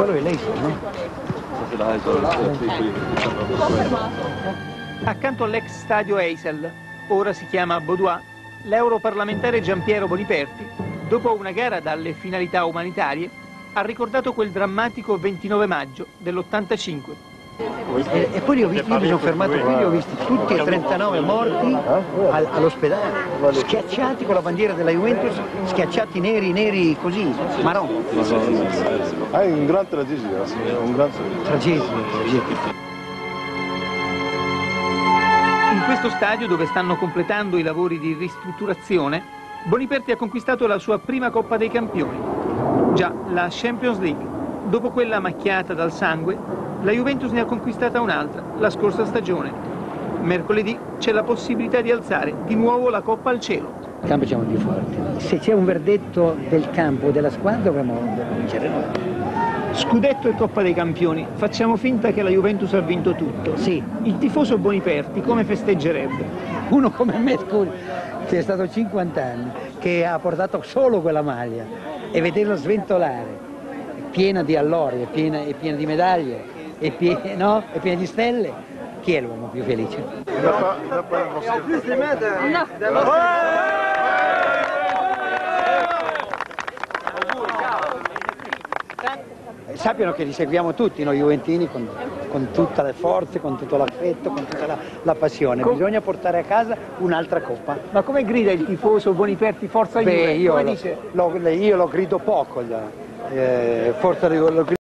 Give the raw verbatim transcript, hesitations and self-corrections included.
quello è l'Eisel, no? Accanto all'ex stadio Eisel, ora si chiama Baudoin, l'europarlamentare Giampiero Boniperti, dopo una gara dalle finalità umanitarie, ha ricordato quel drammatico ventinove maggio dell'ottantacinque. E, e poi li ho visti, io mi sono fermato qui, li ho visti tutti e trentanove morti al, all'ospedale, schiacciati con la bandiera della Juventus, schiacciati neri, neri così, marron. È un gran tragedia, un gran tragedia. In questo stadio, dove stanno completando i lavori di ristrutturazione, Boniperti ha conquistato la sua prima Coppa dei Campioni. Già, la Champions League. Dopo quella macchiata dal sangue, la Juventus ne ha conquistata un'altra, la scorsa stagione. Mercoledì c'è la possibilità di alzare di nuovo la Coppa al cielo. Il campo siamo più forti. Se c'è un verdetto del campo o della squadra dovremmo vincere noi. Scudetto e Coppa dei Campioni, facciamo finta che la Juventus ha vinto tutto. Sì. Il tifoso Boniperti come festeggerebbe? Uno come me, scusi, che è stato cinquanta anni, che ha portato solo quella maglia, e vederlo sventolare, piena di allori, è piena, è piena di medaglie, è piena, no? È piena di stelle, chi è l'uomo più felice? Sappiano che li seguiamo tutti noi juventini con, con tutte le forze, con tutto l'affetto, con tutta la, la passione. Bisogna portare a casa un'altra coppa. Ma come grida il tifoso Boniperti, forza Juve? Beh, io, come lo, dice? Lo, io lo grido poco, eh, forza lo, lo grido